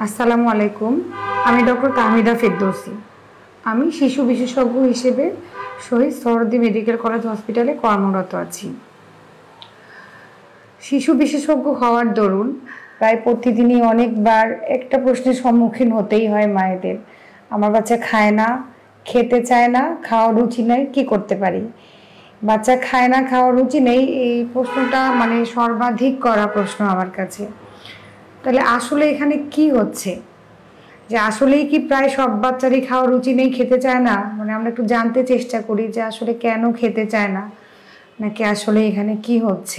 আসসালামু আলাইকুম। আমি ডক্টর তাহমিদা ফেরদৌসী। আমি শিশু বিশেষজ্ঞ হিসেবে শহীদ সোহরাওয়ার্দী মেডিকেল কলেজ হসপিটালে কর্মরত আছি। শিশু বিশেষজ্ঞ হওয়ার দরুন প্রায় প্রতিদিনই অনেকবার একটা প্রশ্নের সম্মুখীন হতেই হয় মায়েদের। আমার বাচ্চা খায় না, খেতে চায় না, খাওয়ার রুচি নেই, কী করতে পারি? বাচ্চা খায় না, খাওয়ার রুচি নেই, এই প্রশ্নটা সর্বাধিক করা প্রশ্ন আমার কাছে। তাহলে আসলে এখানে কি হচ্ছে? যে আসলেই কি প্রায় সব বাচ্চারই খাওয়ার রুচি নেই, খেতে চায় না? আমরা একটু জানতে চেষ্টা করি যে আসলে কেন খেতে চায় না, নাকি আসলে এখানে কি হচ্ছে।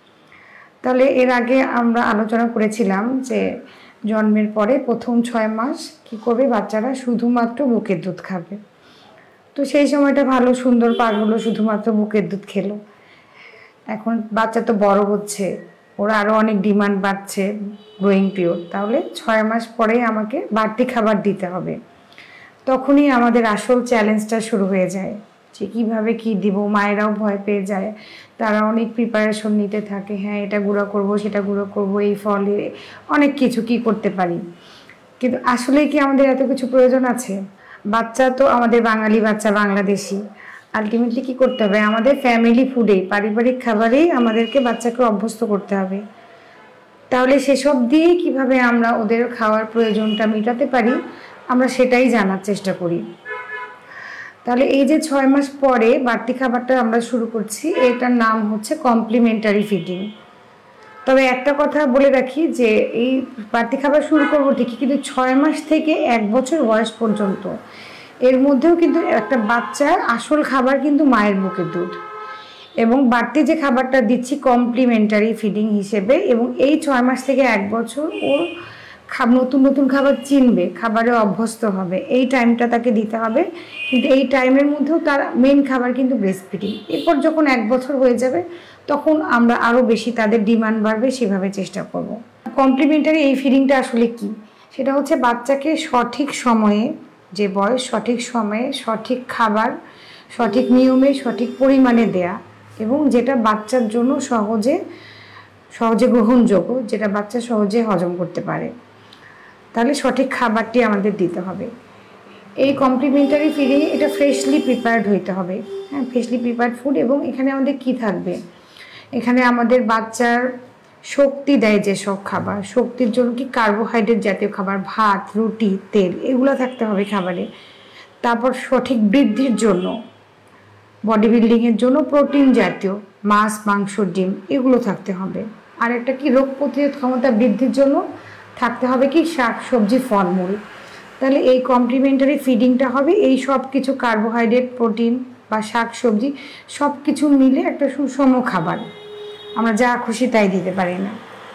তাহলে এর আগে আমরা আলোচনা করেছিলাম যে জন্মের পরে প্রথম 6 মাস কি করবে বাচ্চারা, শুধুমাত্র বুকের দুধ খাবে। তো সেই সময়টা ভালো সুন্দর পার হলো, শুধুমাত্র বুকের দুধ খেলো। এখন বাচ্চা তো বড় হচ্ছে, ওরা আরও অনেক ডিমান্ড বাড়ছে, গ্রোয়িং পিরিয়ড। তাহলে 6 মাস পরেই আমাকে বাড়তি খাবার দিতে হবে। তখনই আমাদের আসল চ্যালেঞ্জটা শুরু হয়ে যায় যে কীভাবে কী দিব। মায়েরাও ভয় পেয়ে যায়, তারা অনেক প্রিপারেশন নিতে থাকে। হ্যাঁ, এটা গুঁড়ো করব, সেটা গুঁড়ো করব, এই ফলে অনেক কিছু কি করতে পারি। কিন্তু আসলে কি আমাদের এত কিছু প্রয়োজন আছে? বাচ্চা তো আমাদের বাঙালি বাচ্চা, বাংলাদেশি। আলটিমেটলি কী করতে হবে? আমাদের ফ্যামিলি ফুডেই, পারিবারিক খাবারেই আমাদেরকে বাচ্চাকে অভ্যস্ত করতে হবে। তাহলে সেসব দিয়েই কীভাবে আমরা ওদের খাওয়ার প্রয়োজনটা মেটাতে পারি, আমরা সেটাই জানার চেষ্টা করি। তাহলে এই যে 6 মাস পরে বাড়তি খাবারটা আমরা শুরু করছি, এটার নাম হচ্ছে কমপ্লিমেন্টারি ফিডিং। তবে একটা কথা বলে রাখি যে এই বাড়তি খাবার শুরু করবো ঠিকই, কিন্তু 6 মাস থেকে 1 বছর বয়স পর্যন্ত এর মধ্যেও কিন্তু একটা বাচ্চার আসল খাবার কিন্তু মায়ের বুকের দুধ। এবং বাড়তি যে খাবারটা দিচ্ছি কমপ্লিমেন্টারি ফিডিং হিসেবে, এবং এই 6 মাস থেকে 1 বছর ও নতুন নতুন খাবার চিনবে, খাবারে অভ্যস্ত হবে, এই টাইমটা তাকে দিতে হবে। কিন্তু এই টাইমের মধ্যেও তার মেন খাবার কিন্তু ব্রেস্ট ফিডিং। এরপর যখন 1 বছর হয়ে যাবে তখন আমরা আরও বেশি, তাদের ডিমান্ড বাড়বে, সেভাবে চেষ্টা করব। কমপ্লিমেন্টারি এই ফিডিংটা আসলে কি? সেটা হচ্ছে বাচ্চাকে সঠিক সময়ে, যে বয়স, সঠিক সময়ে সঠিক খাবার সঠিক নিয়মে সঠিক পরিমাণে দেয়া, এবং যেটা বাচ্চার জন্য সহজে গ্রহণযোগ্য, যেটা বাচ্চা সহজে হজম করতে পারে। তাহলে সঠিক খাবারটি আমাদের দিতে হবে। এই কমপ্লিমেন্টারি ফিডিংয়ে এটা ফ্রেশলি প্রিপেয়ার্ড হইতে হবে। হ্যাঁ, ফ্রেশলি প্রিপেয়ার্ড ফুড। এবং এখানে আমাদের কি থাকবে? এখানে আমাদের বাচ্চার শক্তি দেয় যেসব খাবার, শক্তির জন্য কি কার্বোহাইড্রেট জাতীয় খাবার, ভাত, রুটি, তেল, এগুলো থাকতে হবে খাবারে। তারপর সঠিক বৃদ্ধির জন্য, বডি বিল্ডিংয়ের জন্য প্রোটিন জাতীয় মাছ, মাংস, ডিম, এগুলো থাকতে হবে। আর একটা কি, রোগ প্রতিরোধ ক্ষমতা বৃদ্ধির জন্য থাকতে হবে কি, শাক সবজি, ফলমূল। তাহলে এই কমপ্লিমেন্টারি ফিডিংটা হবে এই সব কিছু, কার্বোহাইড্রেট, প্রোটিন বা শাক সবজি সব কিছু মিলে একটা সুষম খাবার। আমরা যা খুশি তাই দিতে পারি না।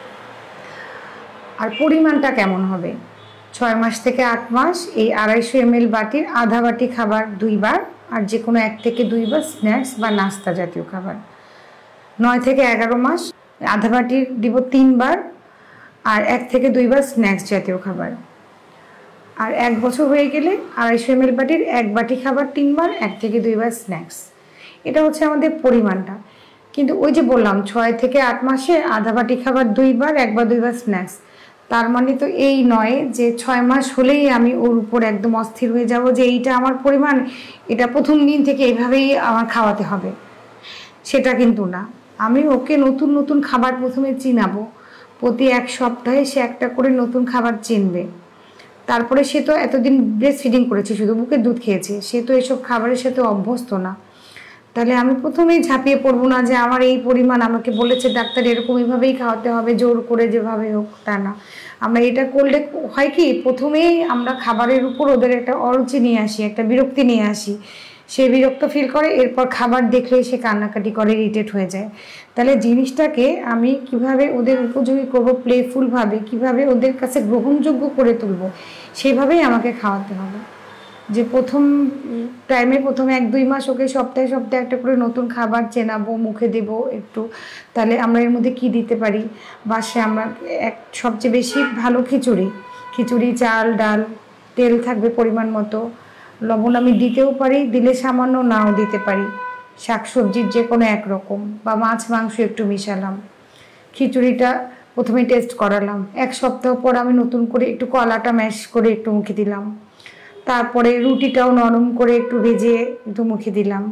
আর পরিমাণটা কেমন হবে? 6 মাস থেকে 8 মাস এই 250 ml বাটির আধা বাটি খাবার 2 বার, আর যে কোনো 1 থেকে 2 বার স্ন্যাক্স বা নাস্তা জাতীয় খাবার। 9 থেকে 11 মাস আধা বাটি দিব 3 বার, আর 1 থেকে 2 বার স্ন্যাক্স জাতীয় খাবার। আর 1 বছর হয়ে গেলে 250 ml বাটির 1 বাটি খাবার 3 বার, 1 থেকে 2 বার স্ন্যাক্স। এটা হচ্ছে আমাদের পরিমাণটা। কিন্তু ওই যে বললাম 6 থেকে 8 মাসে আধা বাটি খাবার 2 বার, 1 বা 2 বার স্ন্যাক্স। তার মানে তো এই নয় যে 6 মাস হলেই আমি ওর উপর একদম অস্থির হয়ে যাব যে এইটা আমার পরিমাণ, এটা প্রথম দিন থেকে এইভাবেই আমার খাওয়াতে হবে, সেটা কিন্তু না। আমি ওকে নতুন নতুন খাবার প্রথমে চিনাবো। প্রতি 1 সপ্তাহে সে একটা করে নতুন খাবার চিনবে। তারপরে সে তো এতদিন ব্রেস্ট ফিডিং করেছে, শুধু বুকের দুধ খেয়েছে, সে তো এসব খাবারের সাথে অভ্যস্ত না। তাহলে আমি প্রথমেই ঝাঁপিয়ে পড়বো না যে আমার এই পরিমাণ, আমাকে বলেছে ডাক্তার এরকম এইভাবেই খাওয়াতে হবে, জোর করে যেভাবে হোক, তা না। আমরা এটা করলে হয় কি, প্রথমেই আমরা খাবারের উপর ওদের একটা অরুচি নিয়ে আসি, একটা বিরক্তি নিয়ে আসি। সে বিরক্ত ফিল করে, এরপর খাবার দেখলেই সে কান্নাকাটি করে, ইরিটেট হয়ে যায়। তাহলে জিনিসটাকে আমি কিভাবে ওদের উপযোগী করব, প্লেফুলভাবে কিভাবে ওদের কাছে গ্রহণযোগ্য করে তুলব, সেভাবেই আমাকে খাওয়াতে হবে। যে প্রথম টাইমে প্রথমে 1-2 মাস ওকে সপ্তাহে সপ্তাহে একটা করে নতুন খাবার চেনাবো, মুখে দেব একটু। তাহলে আমরা এর মধ্যে কি দিতে পারি? বাসে আমরা সবচেয়ে বেশি ভালো খিচুড়ি, চাল, ডাল, তেল থাকবে পরিমাণ মতো, লবণ আমি দিতেও পারি, দিলে সামান্য, নাও দিতে পারি। শাক সবজির যে কোনো 1 রকম, বা মাছ মাংস একটু মিশালাম। খিচুড়িটা প্রথমে টেস্ট করালাম, 1 সপ্তাহ পর আমি নতুন করে একটু কলাটা ম্যাশ করে একটু মুখে দিলাম, তারপরে রুটিটাও নরম করে একটু ভেজে একটু মুখে দিলাম,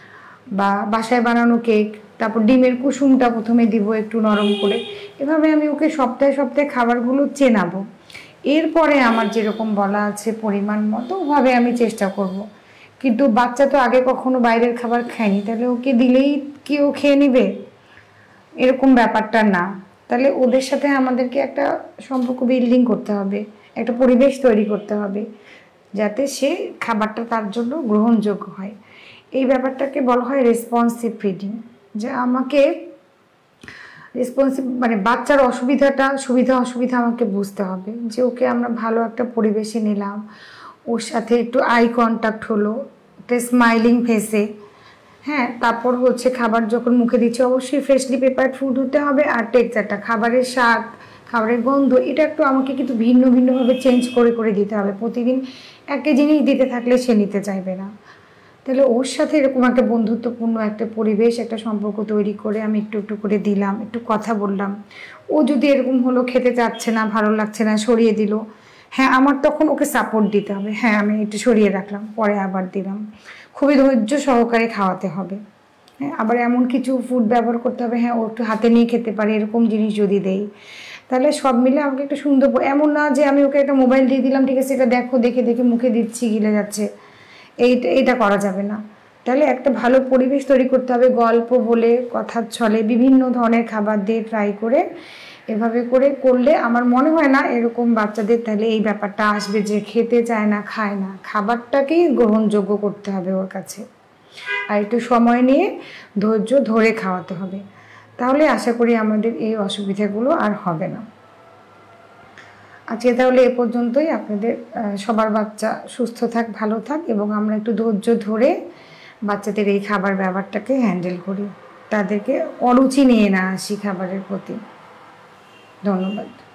বা বাসায় বানানো কেক, তারপর ডিমের কুসুমটা প্রথমে দিব একটু নরম করে। এভাবে আমি ওকে সপ্তাহে সপ্তাহে খাবারগুলো চেনাবো। এরপরে আমার যেরকম বলা আছে পরিমাণ মতো ওভাবে আমি চেষ্টা করব। কিন্তু বাচ্চা তো আগে কখনো বাইরের খাবার খায়নি, তাহলে ওকে দিলেই কি ও খেয়ে নিবে? এরকম ব্যাপারটা না। তাহলে ওদের সাথে আমাদেরকে একটা সম্পর্ক বিল্ডিং করতে হবে, একটা পরিবেশ তৈরি করতে হবে, যাতে সে খাবারটা তার জন্য গ্রহণযোগ্য হয়। এই ব্যাপারটাকে বলা হয় রেসপন্সিভ ফিডিং। যে আমাকে রেসপন্সিভ মানে বাচ্চার সুবিধা অসুবিধা আমাকে বুঝতে হবে, যে ওকে আমরা ভালো একটা পরিবেশে নিলাম, ওর সাথে একটু আই কন্ট্যাক্ট হলো, একটা স্মাইলিং ফেসে, হ্যাঁ। তারপর হচ্ছে খাবার যখন মুখে দিচ্ছি অবশ্যই ফ্রেশলি প্রিপারেড ফুড হতে হবে। আর টেক্সচারটা, খাবারের স্বাদ, খাবারের গন্ধ, এটা একটু আমাকে কিন্তু ভিন্ন ভিন্নভাবে চেঞ্জ করে করে দিতে হবে। প্রতিদিন একই জিনিস দিতে থাকলে সে নিতে চাইবে না। তাহলে ওর সাথে এরকম একটা বন্ধুত্বপূর্ণ একটা পরিবেশ, একটা সম্পর্ক তৈরি করে আমি একটু একটু করে দিলাম, একটু কথা বললাম। ও যদি এরকম হলো খেতে চাচ্ছে না, ভালো লাগছে না, সরিয়ে দিল, হ্যাঁ আমার তখন ওকে সাপোর্ট দিতে হবে। হ্যাঁ আমি একটু সরিয়ে রাখলাম, পরে আবার দিলাম। খুবই ধৈর্য সহকারে খাওয়াতে হবে। হ্যাঁ, আবার এমন কিছু ফুড ব্যবহার করতে হবে, হ্যাঁ ও একটু হাতে নিয়ে খেতে পারে এরকম জিনিস যদি দেই, তাহলে সব মিলে আমাকে একটা সুন্দর, এমন না যে আমি ওকে একটা মোবাইল দিয়ে দিলাম, ঠিক আছে এটা দেখো, দেখে দেখে মুখে দিচ্ছি গিলে যাচ্ছে, এইটা করা যাবে না। তাহলে একটা ভালো পরিবেশ তৈরি করতে হবে, গল্প বলে, কথার ছলে, বিভিন্ন ধরনের খাবার দিয়ে ট্রাই করে, এভাবে করে করলে আমার মনে হয় না এরকম বাচ্চাদের তাহলে এই ব্যাপারটা আসবে যে খেতে চায় না, খায় না। খাবারটাকেই গ্রহণযোগ্য করতে হবে ওর কাছে, আর একটু সময় নিয়ে ধৈর্য ধরে খাওয়াতে হবে। তাহলে আশা করি আমাদের এই অসুবিধাগুলো আর হবে না। আজকে তাহলে এ পর্যন্তই। আপনাদের সবার বাচ্চা সুস্থ থাক, ভালো থাক, এবং আমরা একটু ধৈর্য ধরে বাচ্চাদের এই খাবার ব্যাপারটাকে হ্যান্ডেল করি, তাদেরকে অরুচি নিয়ে না আসি খাবারের প্রতি। ধন্যবাদ।